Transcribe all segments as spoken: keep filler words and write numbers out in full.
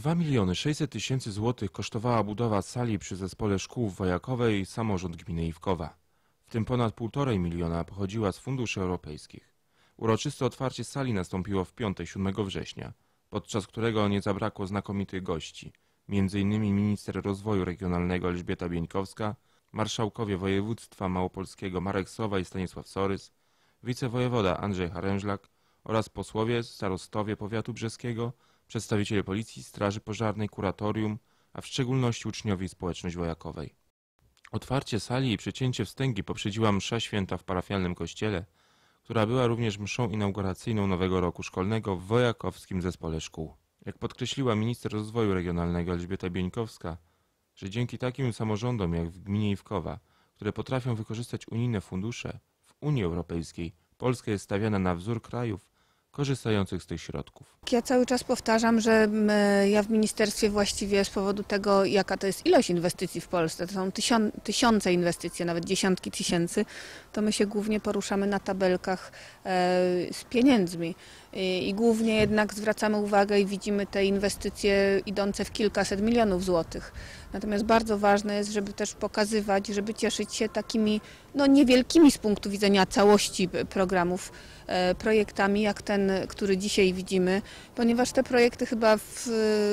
dwa miliony sześćset tysięcy złotych kosztowała budowa sali przy Zespole Szkół w Wojakowej samorząd gminy Iwkowa. W tym ponad półtorej miliona pochodziła z funduszy europejskich. Uroczyste otwarcie sali nastąpiło w piątek siódmego września, podczas którego nie zabrakło znakomitych gości, między innymi minister rozwoju regionalnego Elżbieta Bieńkowska, marszałkowie województwa małopolskiego Marek Sowa i Stanisław Sorys, wicewojewoda Andrzej Harężlak oraz posłowie, starostowie powiatu brzeskiego, przedstawiciele policji, straży pożarnej, kuratorium, a w szczególności uczniowie i społeczność wojakowej. Otwarcie sali i przecięcie wstęgi poprzedziła msza święta w parafialnym kościele, która była również mszą inauguracyjną nowego roku szkolnego w Wojakowskim Zespole Szkół. Jak podkreśliła minister rozwoju regionalnego Elżbieta Bieńkowska, że dzięki takim samorządom jak w gminie Iwkowa, które potrafią wykorzystać unijne fundusze, w Unii Europejskiej Polska jest stawiana na wzór krajów korzystających z tych środków. Ja cały czas powtarzam, że my, ja w ministerstwie właściwie z powodu tego, jaka to jest ilość inwestycji w Polsce, to są tysiąc, tysiące inwestycji, nawet dziesiątki tysięcy, to my się głównie poruszamy na tabelkach e, z pieniędzmi. I, I głównie jednak zwracamy uwagę i widzimy te inwestycje idące w kilkaset milionów złotych. Natomiast bardzo ważne jest, żeby też pokazywać, żeby cieszyć się takimi no, niewielkimi z punktu widzenia całości programów, e, projektami jak ten, który dzisiaj widzimy, ponieważ te projekty chyba w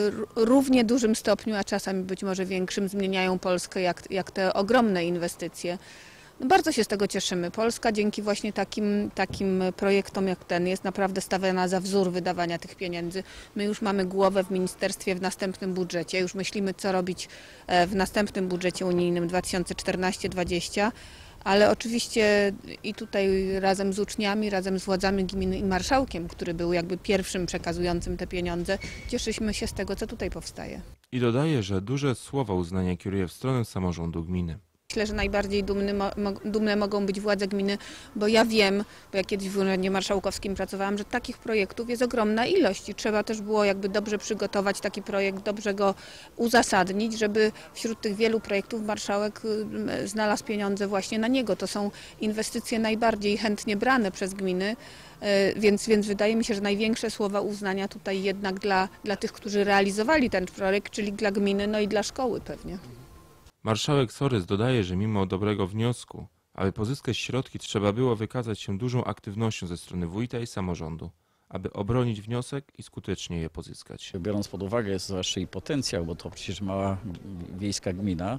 równie dużym stopniu, a czasami być może większym, zmieniają Polskę jak, jak te ogromne inwestycje. No bardzo się z tego cieszymy. Polska dzięki właśnie takim, takim projektom jak ten jest naprawdę stawiana za wzór wydawania tych pieniędzy. My już mamy głowę w ministerstwie w następnym budżecie, już myślimy, co robić w następnym budżecie unijnym dwa tysiące czternasty dwudziesty. Ale oczywiście i tutaj razem z uczniami, razem z władzami gminy i marszałkiem, który był jakby pierwszym przekazującym te pieniądze, cieszymy się z tego, co tutaj powstaje. I dodaje, że duże słowa uznania kieruje w stronę samorządu gminy. Myślę, że najbardziej dumny, dumne mogą być władze gminy, bo ja wiem, bo ja kiedyś w Urzędzie Marszałkowskim pracowałam, że takich projektów jest ogromna ilość i trzeba też było jakby dobrze przygotować taki projekt, dobrze go uzasadnić, żeby wśród tych wielu projektów marszałek znalazł pieniądze właśnie na niego. To są inwestycje najbardziej chętnie brane przez gminy, więc, więc wydaje mi się, że największe słowa uznania tutaj jednak dla, dla tych, którzy realizowali ten projekt, czyli dla gminy, no i dla szkoły pewnie. Marszałek Sorys dodaje, że mimo dobrego wniosku, aby pozyskać środki, trzeba było wykazać się dużą aktywnością ze strony wójta i samorządu, aby obronić wniosek i skutecznie je pozyskać. Biorąc pod uwagę zwłaszcza i potencjał, bo to przecież mała wiejska gmina,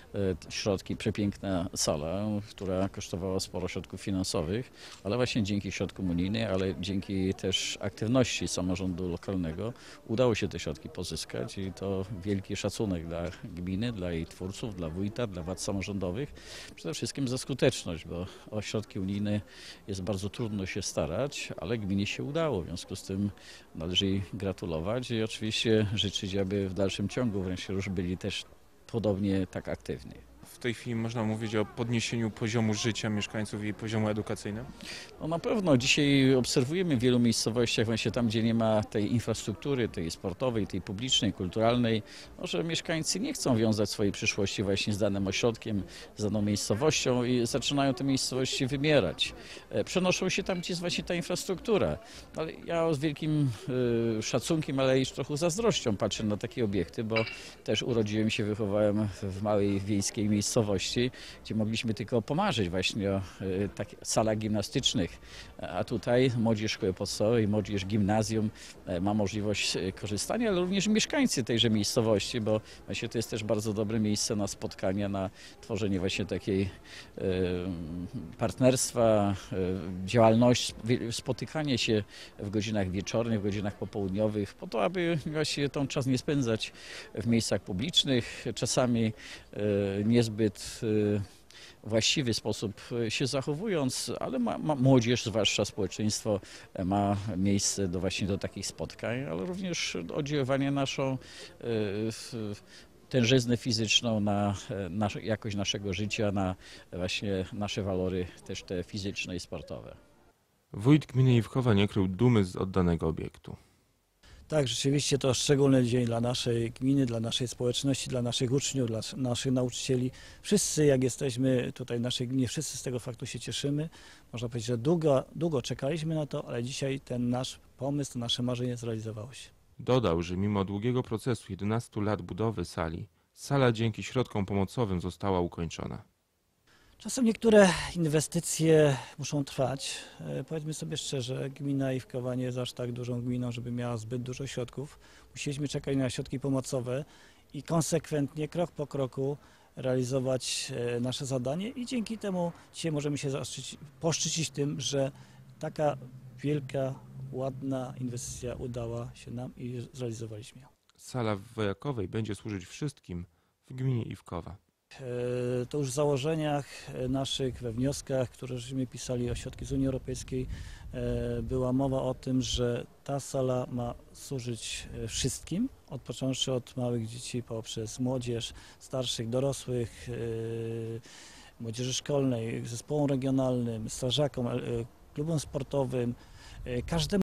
środki, przepiękna sala, która kosztowała sporo środków finansowych, ale właśnie dzięki środkom unijnym, ale dzięki też aktywności samorządu lokalnego udało się te środki pozyskać i to wielki szacunek dla gminy, dla jej twórców, dla wójta, dla władz samorządowych, przede wszystkim za skuteczność, bo o środki unijne jest bardzo trudno się starać, ale gminie się udało. W związku z tym należy jej gratulować i oczywiście życzyć, aby w dalszym ciągu wręcz już byli też podobnie tak aktywni. W tej chwili można mówić o podniesieniu poziomu życia mieszkańców i poziomu edukacyjnym? No na pewno. Dzisiaj obserwujemy w wielu miejscowościach, właśnie tam, gdzie nie ma tej infrastruktury, tej sportowej, tej publicznej, kulturalnej, no, że mieszkańcy nie chcą wiązać swojej przyszłości właśnie z danym ośrodkiem, z daną miejscowością i zaczynają te miejscowości wymierać. Przenoszą się tam, gdzie jest właśnie ta infrastruktura. Ale ja z wielkim y, szacunkiem, ale i trochę zazdrością patrzę na takie obiekty, bo też urodziłem się, wychowałem w małej wiejskiej miejscowości. miejscowości, gdzie mogliśmy tylko pomarzyć właśnie o y, takich salach gimnastycznych, a tutaj młodzież szkoły podstawowej, młodzież gimnazjum y, ma możliwość y, korzystania, ale również mieszkańcy tejże miejscowości, bo właśnie to jest też bardzo dobre miejsce na spotkania, na tworzenie właśnie takiej y, partnerstwa, y, działalność, spotykanie się w godzinach wieczornych, w godzinach popołudniowych, po to, aby właśnie tą czas nie spędzać w miejscach publicznych, czasami y, niezbyt zbyt właściwy sposób się zachowując, ale ma, ma młodzież, zwłaszcza społeczeństwo, ma miejsce do właśnie do takich spotkań, ale również oddziaływanie naszą tężyznę fizyczną na, na jakość naszego życia, na właśnie nasze walory też te fizyczne i sportowe. Wójt gminy Iwkowa nie krył dumy z oddanego obiektu. Tak, rzeczywiście to szczególny dzień dla naszej gminy, dla naszej społeczności, dla naszych uczniów, dla naszych nauczycieli. Wszyscy, jak jesteśmy tutaj w naszej gminie, wszyscy z tego faktu się cieszymy. Można powiedzieć, że długo, długo czekaliśmy na to, ale dzisiaj ten nasz pomysł, to nasze marzenie zrealizowało się. Dodał, że mimo długiego procesu jedenastu lat budowy sali, sala dzięki środkom pomocowym została ukończona. Czasem niektóre inwestycje muszą trwać. E, Powiedzmy sobie szczerze, gmina Iwkowa nie jest aż tak dużą gminą, żeby miała zbyt dużo środków. Musieliśmy czekać na środki pomocowe i konsekwentnie, krok po kroku realizować e, nasze zadanie i dzięki temu dzisiaj możemy się zaszczycić, poszczycić tym, że taka wielka, ładna inwestycja udała się nam i zrealizowaliśmy ją. Sala w Wojakowej będzie służyć wszystkim w gminie Iwkowa. E, To już w założeniach e, naszych, we wnioskach, które żeśmy pisali o środki z Unii Europejskiej, e, była mowa o tym, że ta sala ma służyć e, wszystkim, od począwszy od małych dzieci poprzez młodzież, starszych, dorosłych, e, młodzieży szkolnej, zespołom regionalnym, strażakom, e, klubom sportowym, e, każdemu.